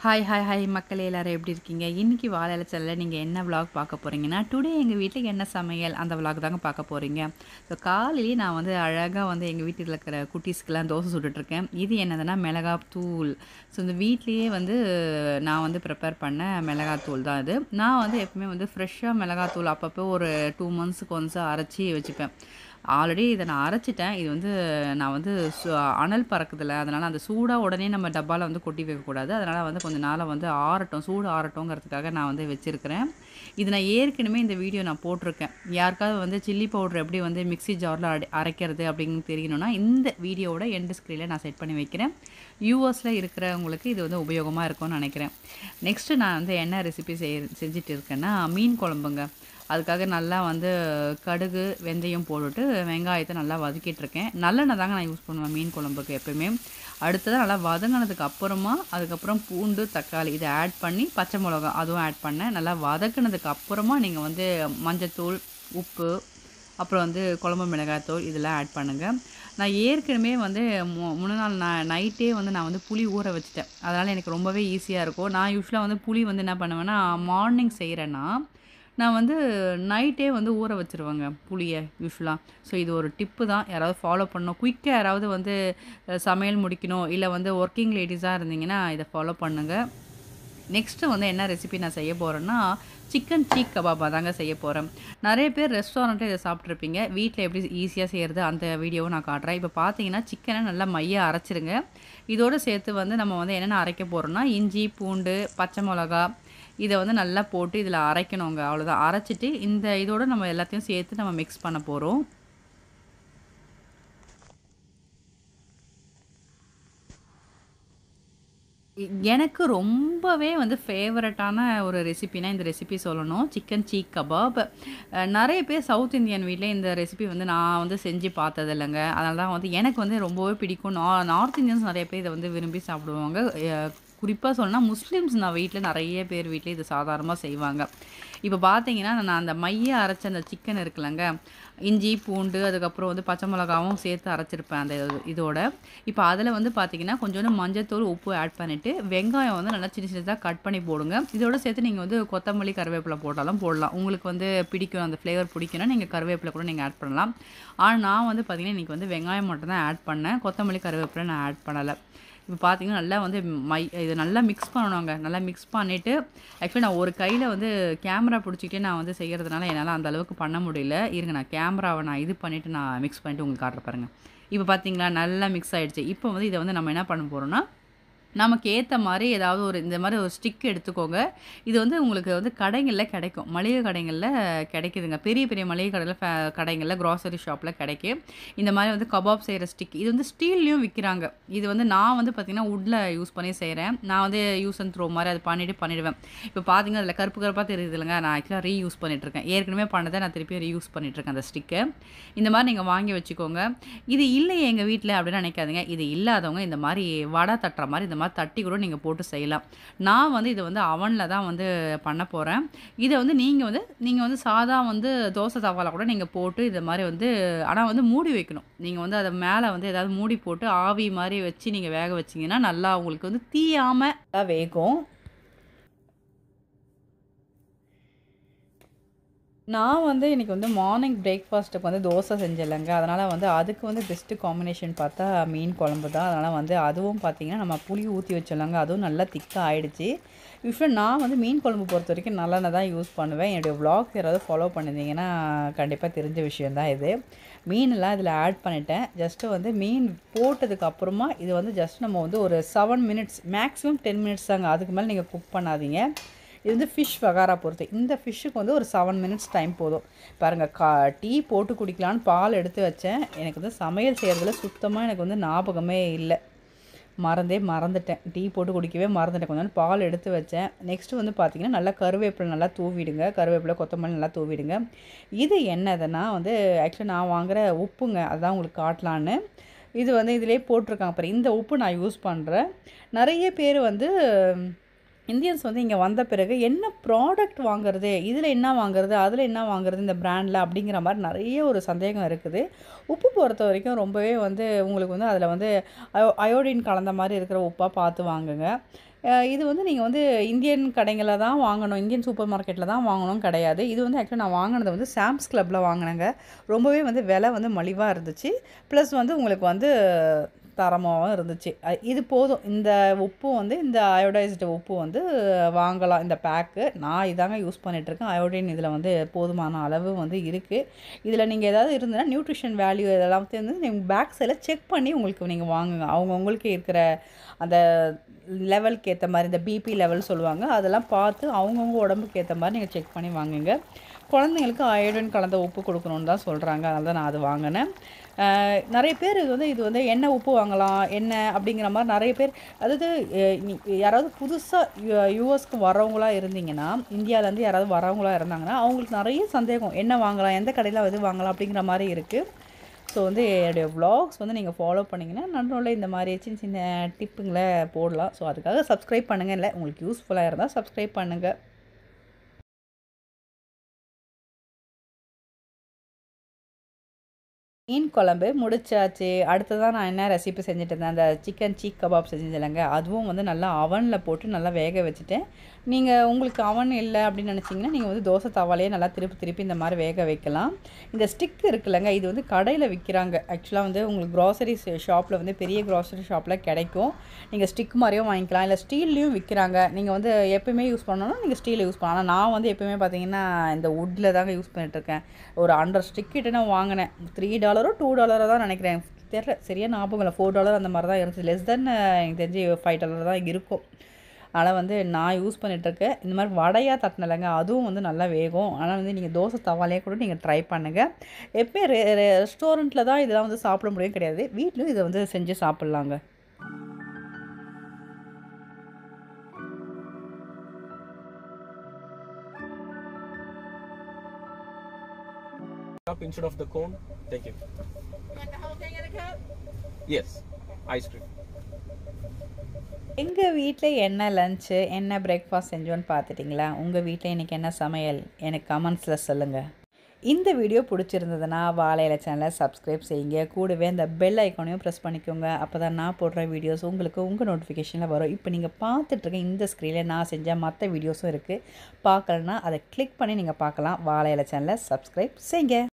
Hi மக்களே எல்லாரும் எப்படி இருக்கீங்க? இன்னைக்கு வாழ இலைச்சல்ல நீங்க என்ன விலாக் பார்க்க போறீங்கன்னா, டுடே எங்க வீட்ல என்ன சமையல் அந்த விலாக் தாங்க பார்க்க போறீங்க. ஸோ காலையிலேயே நான் வந்து அழகா வந்து எங்க வீட்டில இருக்கிற குட்டீஸ்க்குலாம் தோசை சுட்டுட்ருக்கேன். இது என்னதுன்னா மிளகாத்தூள். ஸோ இந்த வீட்லயே வந்து நான் வந்து ப்ரிப்பேர் பண்ண மிளகாத்தூள் தான் இது. நான் வந்து எப்பவுமே வந்து ஃப்ரெஷ்ஷா மிளகாத்தூள் அப்பப்போ ஒரு 2 மந்த்ஸ்க்கு ஒன்ஸ் அரைச்சி வச்சுப்பேன். ஆல்ரெடி இத நான் அரைச்சுட்டேன். இது வந்து நான் வந்து அனல் பறக்குதுல்ல, அதனால அந்த சூடா உடனே நம்ம டப்பால வந்து கொட்டி வைக்கக்கூடாது. அதனால வந்து கொஞ்ச நாளா வந்து ஆறட்டும், சூடு ஆறட்டும்ங்கிறதுக்காக நான் வந்து வச்சிருக்கிறேன். இது நான் ஏற்கனவே இந்த வீடியோ நான் போட்டிருக்கேன். யாருக்காவது வந்து சில்லி பவுடர் எப்படி வந்து மிக்ஸி ஜார்ல அரைக்கிறது அப்படின்னு தெரியணும்னா, இந்த வீடியோவோட எண்ட் ஸ்க்ரீன்ல நான் செட் பண்ணி வைக்கிறேன். யுஎஸ்ல இருக்கிறவங்களுக்கு இது வந்து உபயோகமா இருக்கும்னு நினைக்கிறேன். நெக்ஸ்ட்டு நான் வந்து என்ன ரெசிபி செஞ்சுட்டு இருக்கேன்னா, மீன் குழம்புங்க. அதுக்காக நல்லா வந்து கடுகு, வெந்தயம் போட்டுட்டு வெங்காயத்த நல்லா வதக்கிட்டுருக்கேன். நல்லெண்ணெய் தாங்க நான் யூஸ் பண்ணுவேன் மீன் குழம்புக்கு எப்பயுமே. அடுத்தது நல்லா வதங்குனதுக்கு அப்புறமா, அதுக்கப்புறம் பூண்டு, தக்காளி இத ஆட் பண்ணி, பச்சை மிளகா அதுவும் ஆட் பண்ணேன். நல்லா வதக்குனதுக்கு அப்புறமா நீங்க வந்து மஞ்சத்தூள், உப்பு, அப்புறம் வந்து குழம்பு மிளகாய்த்தூள் இதெல்லாம் ஆட் பண்ணுங்க. நான் ஏற்கனவே வந்து முன்ன நாள் நைட்டே வந்து நான் வந்து புளி ஊற வச்சுட்டேன். அதனால எனக்கு ரொம்பவே ஈஸியா இருக்கும். நான் யூசுவலா வந்து புளி வந்து என்ன பண்ணுவேன்னா, மார்னிங் செய்றேன்னா நான் வந்து நைட்டே வந்து ஊற வச்சுருவேங்க புளிய யூஷுவலா. ஸோ இது ஒரு டிப்பு தான். யாராவது ஃபாலோ பண்ணணும். குயிக்கா யாராவது வந்து சமையல் முடிக்கணும், இல்ல வந்து ஒர்க்கிங் லேடீஸா இருந்தீங்கன்னா, இத ஃபாலோ பண்ணுங்க. நெக்ஸ்ட்டு வந்து என்ன ரெசிபி நான் செய்ய போறேன்னா, சிக்கன் சீக் கபாப் அதாங்க செய்ய போறேன். நெறைய பேர் ரெஸ்டாரண்ட்ல இத சாப்பிட்டுருப்பீங்க. வீட்ல எப்படி ஈஸியா செய்றது அந்த வீடியோவும் நான் காட்டுறேன். இப்ப பார்த்தீங்கன்னா, சிக்கன நல்லா மையா அரைச்சுருங்க. இதோட சேர்த்து வந்து நம்ம வந்து என்னென்ன அரைக்க போறோம்னா, இஞ்சி, பூண்டு, பச்சை மொளகா இத வந்து நல்லா போட்டு இதில அரைக்கணுங்க. அவ்வளோதான். அரைச்சுட்டு இந்த இதோட நம்ம எல்லாத்தையும் சேர்த்து நம்ம மிக்ஸ் பண்ண போறோம். எனக்கு ரொம்பவே வந்து ஃபேவரட்டான ஒரு ரெசிபினா இந்த ரெசிபி சொல்லணும். Chicken seekh kebab. நெறைய பேர் சவுத் இந்தியன் வீட்ல இந்த ரெசிபி வந்து நான் வந்து செஞ்சு பார்த்ததில்லங்க. அதனால தான் வந்து எனக்கு வந்து ரொம்பவே பிடிக்கும். நார்த் இந்தியன்ஸ் நெறைய பேர் இத வந்து விரும்பி சாப்பிடுவாங்க. குறிப்பா சொல்லணும்னா முஸ்லிம்ஸ் நான் வீட்ல நெறைய பேர் வீட்ல இது சாதாரணமா செய்வாங்க. இப்ப பார்த்தீங்கன்னா, நான் அந்த மைய அரைச்ச அந்த சிக்கன் இருக்குல்லங்க, இஞ்சி, பூண்டு அதுக்கப்புறம் வந்து பச்சை மிளகாவும் சேர்த்து அரைச்சிருப்பேன் அந்த இதோட. இப்ப அதில வந்து பார்த்தீங்கன்னா, கொஞ்சோண்டு மஞ்சத்தூள், உப்பு ஆட் பண்ணிட்டு, வெங்காயம் வந்து நல்லா சின்ன சின்னதா கட் பண்ணி போடுங்க. இதோட சேர்த்து நீங்க வந்து கொத்தமல்லி, கருவேப்பில போட்டாலும் போடலாம். உங்களுக்கு வந்து பிடிக்கும் அந்த ஃப்ளேவர் பிடிக்கும்னா, நீங்க கருவேப்பில கூட நீங்க ஆட் பண்ணலாம். ஆனா நான் வந்து பார்த்தீங்கன்னா, இன்னைக்கு வந்து வெங்காயம் மட்டும் தான் ஆட் பண்ணேன். கொத்தமல்லி, கருவேப்பில நான் ஆட் பண்ணல. இப்ப பார்த்தீங்கன்னா, நல்லா வந்து இத நல்லா மிக்ஸ் பண்ணணுங்க. நல்லா மிக்ஸ் பண்ணிட்டு ஆக்சுவலி நான் ஒரு கையில வந்து கேமரா புடிச்சுக்கிட்டே நான் வந்து செய்யறதுனால, என்னால அந்த அளவுக்கு பண்ண முடியல. இருங்க நான் கேமராவ நான் இது பண்ணிட்டு நான் மிக்ஸ் பண்ணிட்டு உங்களுக்கு காட்டுறேன் பாருங்க. இப்ப பார்த்தீங்களா, நல்லா மிக்ஸ் ஆயிடுச்சு. இப்போ வந்து இத வந்து நம்ம என்ன பண்ண போறோம்னா, நமக்கு ஏத்த மாரி ஏதாவது ஒரு இந்த மாரி ஒரு ஸ்டிக் எடுத்துக்கோங்க. இது வந்து உங்களுக்கு வந்து கடைங்கள்ல கிடைக்கும். மளிகை கடைங்கள்ல கிடைக்குதுங்க. பெரிய பெரிய மளிகை கடையில கடைங்கள்ல கிராசரி ஷாப்ல கிடைக்கும். இந்த மாரி வந்து கபாப் செய்ற ஸ்டிக். இது வந்து ஸ்டீல்லயும் விக்கிறாங்க. இது வந்து நான் வந்து பார்த்தீங்கன்னா, வுட்ல யூஸ் பண்ணி செய்றேன். நான் வந்து யூஸ் அண்ட் த்ரோ மாரி அது பண்ணிடுவேன். இப்ப பார்த்தீங்கன்னா, அதில கருப்பு கருப்பா தெரியுதுல்லங்க. நான் ஆக்சுவலா ரீயூஸ் பண்ணிட்டுருக்கேன். ஏற்கனவே பண்ணத நான் திருப்பியும் ரீயூஸ் பண்ணிட்டுருக்கேன் அந்த ஸ்டிக்க. இந்த மாரி நீங்க வாங்கி வச்சுக்கோங்க. இது இல்லையே எங்க வீட்ல அப்படின்னு நினைக்காதீங்க. இது இல்லாதவங்க இந்த மாரி வடை தட்டுற மாரி இந்த மாரி தட்டி கூட நீங்க போட்டு செய்யலாம். நான் வந்து இத வந்து அவன்ல தான் வந்து பண்ண போறேன். இத வந்து நீங்க வந்து சாதா வந்து தோசை தவால கூட நீங்க போட்டு இத மாரி வந்து ஆனா வந்து மூடி வைக்கணும். நீங்க வந்து அத மேல வந்து ஏதாவது மூடி போட்டு ஆவி மாரி வச்சு நீங்க வேக வச்சீங்கன்னா, நல்லா உங்களுக்கு வந்து தீயாம வேகும். நான் வந்து இன்னைக்கு வந்து மார்னிங் பிரேக்ஃபாஸ்ட்டுக்கு வந்து தோசை செஞ்சேன்லங்க. அதனால வந்து அதுக்கு வந்து பெஸ்ட்டு காம்பினேஷன் பார்த்தா மீன் குழம்பு தான். அதனால வந்து அதுவும் பார்த்தீங்கன்னா, நம்ம புளி ஊத்தி வச்சோம்லங்க. அதுவும் நல்லா திக்கா ஆயிடுச்சு. யூசுவலா நான் வந்து மீன் குழம்பு பொறுத்தவரைக்கும் நல்லெண்ணெய் தான் யூஸ் பண்ணுவேன். என்னுடைய விளாக் யாராவது ஃபாலோ பண்ணியிருந்தீங்கன்னா, கண்டிப்பா தெரிஞ்ச விஷயம் தான் இது. மீனெல்லாம் இதில ஆட் பண்ணிட்டேன். ஜஸ்ட்டு வந்து மீன் போட்டதுக்கு அப்புறமா இது வந்து ஜஸ்ட் நம்ம வந்து ஒரு 7 மினிட்ஸ் மேக்ஸிமம் 10 மினிட்ஸ் தாங்க. அதுக்கு மேல நீங்க குக் பண்ணாதீங்க. இது வந்து ஃபிஷ் வகாரா பொறுத்து. இந்த ஃபிஷ்ஷுக்கு வந்து ஒரு 7 மினிட்ஸ் டைம் போதும். பாருங்க டீ போட்டு குடிக்கலான்னு பால் எடுத்து வச்சேன். எனக்கு வந்து சமையல் செய்றதுல சுத்தமா எனக்கு வந்து ஞாபகமே இல்ல. மறந்துட்டேன். டீ போட்டு குடிக்கவே மறந்துட்டேன். கொஞ்ச நேரம் பால் எடுத்து வச்சேன். நெக்ஸ்ட்டு வந்து பார்த்தீங்கன்னா, நல்லா கருவேப்பிலை நல்லா தூவிடுங்க. கருவேப்பிலை, கொத்தமல்லி நல்லா தூவிடுங்க. இது என்னதுன்னா வந்து ஆக்சுவலா நான் வாங்குற உப்புங்க. அதான் உங்களுக்கு காட்டலான்னு. இது வந்து இதிலேயே போட்டிருக்காங்க பாருங்க. இந்த உப்பு நான் யூஸ் பண்றேன். நெறைய பேர் வந்து இந்தியன்ஸ் வந்து இங்க வந்த பிறகு என்ன ப்ராடக்ட் வாங்குறது? இதில என்ன வாங்குறது? அதில என்ன வாங்குறது? இந்த பிராண்ட்ல அப்படிங்கிற மாரி நெறைய ஒரு சந்தேகம் இருக்குது. உப்பு பொறுத்தவரைக்கும் ரொம்பவே வந்து உங்களுக்கு வந்து அதில வந்து அயோடின் கலந்த மாரி இருக்கிற உப்பா பார்த்து வாங்குங்க. இது வந்து நீங்கள் வந்து இந்தியன் கடைகளில் தான் வாங்கணும், இந்தியன் சூப்பர் மார்க்கெட்டில் தான் வாங்கணும் கிடையாது. இது வந்து ஆக்சுவலாக நான் வாங்கினது வந்து சாம்ஸ் கிளப்பில் வாங்கினேங்க. ரொம்பவே வந்து விலை வந்து மலிவாக இருந்துச்சு. ப்ளஸ் வந்து உங்களுக்கு வந்து தரமாகவும் இருந்துச்சு. இது போதும். இந்த உப்பு வந்து இந்த அயோடைஸ்டு உப்பு வந்து வாங்கலாம் இந்த பேக்கு. நான் இதாங்க யூஸ் பண்ணிகிட்ருக்கேன். அயோடின் இதில் வந்து போதுமான அளவு வந்து இருக்குது. இதில் நீங்கள் ஏதாவது இருந்ததுன்னா நியூட்ரிஷன் வேல்யூ இதெல்லாம் வந்து நீங்கள் பேக் சைடில் செக் பண்ணி உங்களுக்கு நீங்கள் வாங்குங்க. அவங்கவுங்களுக்கு இருக்கிற அந்த லெவலுக்கு ஏற்ற மாதிரி இந்த பிபி லெவல் சொல்லுவாங்க, அதெல்லாம் பார்த்து அவங்கவுங்க உடம்புக்கு ஏற்ற மாதிரி நீங்கள் செக் பண்ணி வாங்குங்க. குழந்தைங்களுக்கு அயோடின் கலந்த உப்பு கொடுக்கணுன்னு தான் சொல்கிறாங்க. அதனால தான் நான் அது வாங்கினேன். நிறைய பேர் இது வந்து எண்ணெய் உப்பு வாங்கலாம், எண்ணெய் அப்படிங்கிற மாதிரி நிறைய பேர். அதாவது யாராவது புதுசாக யூஎஸ்க்கு வரவங்களா இருந்தீங்கன்னா, இந்தியாவிலேருந்து யாராவது வரவங்களா இருந்தாங்கன்னா அவங்களுக்கு நிறைய சந்தேகம், என்ன வாங்கலாம், எந்த கடையில் எது வாங்கலாம் அப்படிங்கிற மாதிரி இருக்குது. ஸோ வந்து என்னுடைய வ்ளாக்ஸ் வந்து நீங்கள் ஃபாலோ பண்ணிங்கன்னா நடுவில் இந்த மாதிரி சின்ன சின்ன டிப்புங்களை போடலாம். ஸோ அதுக்காக சப்ஸ்கிரைப் பண்ணுங்கள். இல்லை உங்களுக்கு யூஸ்ஃபுல்லாக இருந்தால் சப்ஸ்கிரைப் பண்ணுங்கள். மீன் குழம்பு முடிச்சாச்சு. அடுத்ததான் நான் என்ன ரெசிபி செஞ்சுட்டு இருந்தேன், அந்த சிக்கன் சீக் கபாப் செஞ்சதில்லைங்க, அதுவும் வந்து நல்லா அவனில் போட்டு நல்லா வேக வச்சுட்டேன். நீங்கள் உங்களுக்கு அவன் இல்லை அப்படின்னு நினச்சிங்கன்னா நீங்கள் வந்து தோசை தவாலையே நல்லா திருப்பி திருப்பி இந்த மாதிரி வேக வைக்கலாம். இந்த ஸ்டிக் இருக்குல்லங்க, இது வந்து கடையில் விற்கிறாங்க. ஆக்சுவலாக வந்து உங்களுக்கு க்ராசரி ஷாப்பில் வந்து பெரிய க்ராசரி ஷாப்பில் கிடைக்கும். நீங்கள் ஸ்டிக் மாதிரியும் வாங்கிக்கலாம், இல்லை ஸ்டீல்லையும் விற்கிறாங்க. நீங்கள் வந்து எப்போயுமே யூஸ் பண்ணணும்னா நீங்கள் ஸ்டீலில் யூஸ் பண்ணலாம். ஆனால் நான் வந்து எப்போயுமே பார்த்தீங்கன்னா இந்த வுட்டில் தாங்க யூஸ் பண்ணிகிட்ருக்கேன். ஒரு 100 ஸ்டிக் கிட்ட நான் வாங்கினேன். $3 $2 தான் நினைக்கிறேன், தெரியல சரியாக ஞாபகம் இல்லை. $4 அந்த மாதிரி தான் இருந்துச்சு. லெஸ் தென் எனக்கு தெரிஞ்சு $5 தான் இருக்கும். அதனால் வந்து நான் யூஸ் பண்ணிகிட்ருக்கேன். இந்த மாதிரி வடையாக தட்டினலைங்க, அதுவும் வந்து நல்லா வேகும். ஆனால் வந்து நீங்கள் தோசை தவாலையே கூட நீங்கள் ட்ரை பண்ணுங்கள். எப்போயும் ரெஸ்டாரண்ட்டில் தான் இதெல்லாம் வந்து சாப்பிட முடியும் கிடையாது, வீட்லையும் இதை வந்து செஞ்சு சாப்பிட்லாங்க. Cup instead of the cone. Thank you. You want the whole thing in a cup? Yes, ice cream. எங்கள் வீட்டில் என்ன லஞ்சு என்ன பிரேக்ஃபாஸ்ட் செஞ்சோன்னு பார்த்துட்டிங்களா? உங்கள் வீட்டில் இன்றைக்கி என்ன சமையல் எனக்கு கமெண்ட்ஸில் சொல்லுங்கள். இந்த வீடியோ பிடிச்சிருந்ததுன்னா வாழை இலை சேனலை சப்ஸ்கிரைப் செய்யுங்க. கூடவே இந்த பெல் ஐக்கானையும் ப்ரெஸ் பண்ணிக்கோங்க. அப்போ தான் நான் போடுற வீடியோஸ் உங்களுக்கு உங்கள் நோட்டிஃபிகேஷனில் வரும். இப்போ நீங்கள் பார்த்துட்ருக்க இந்த ஸ்க்ரீனில் நான் செஞ்ச மற்ற வீடியோஸும் இருக்குது. பார்க்கலன்னா அதை கிளிக் பண்ணி நீங்கள் பார்க்கலாம். வாழை இலை சேனலை சப்ஸ்கிரைப் செய்யுங்க.